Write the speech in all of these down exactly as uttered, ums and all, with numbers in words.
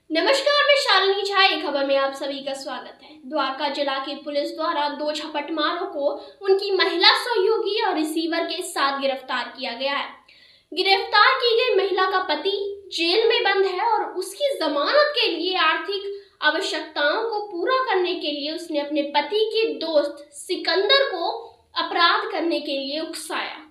नमस्कार, मैं शालिनी झा। एक खबर में आप सभी का स्वागत है। द्वारका जिला की पुलिस द्वारा दो झपटमारों को उनकी महिला सहयोगी और रिसीवर के साथ गिरफ्तार किया गया है। गिरफ्तार की गई महिला का पति जेल में बंद है और उसकी जमानत के लिए आर्थिक आवश्यकताओं को पूरा करने के लिए उसने अपने पति के दोस्त सिकंदर को अपराध करने के लिए उकसाया।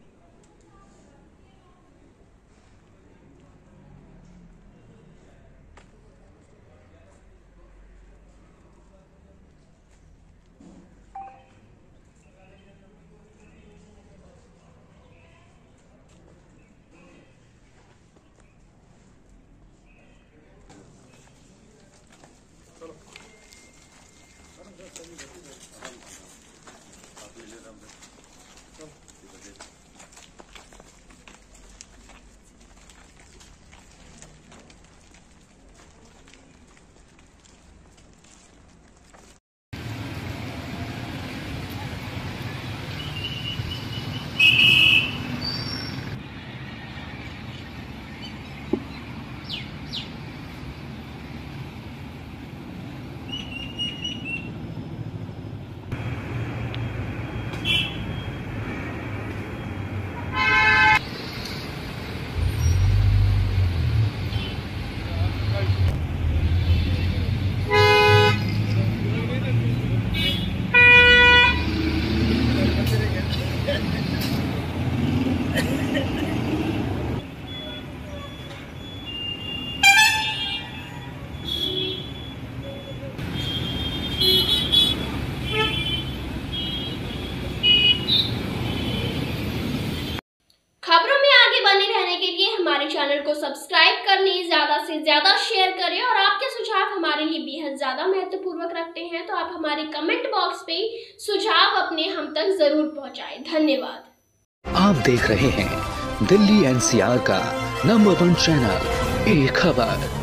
खबरों में आगे बने रहने के लिए हमारे चैनल को सब्सक्राइब कर लें, ज्यादा से ज्यादा शेयर करें और आपके सुझाव हमारे लिए बेहद ज्यादा महत्वपूर्वक रखते हैं, तो आप हमारे कमेंट बॉक्स पे सुझाव अपने हम तक जरूर पहुंचाएं। धन्यवाद। आप देख रहे हैं दिल्ली एन सी आर का नंबर वन चैनल एक खबर।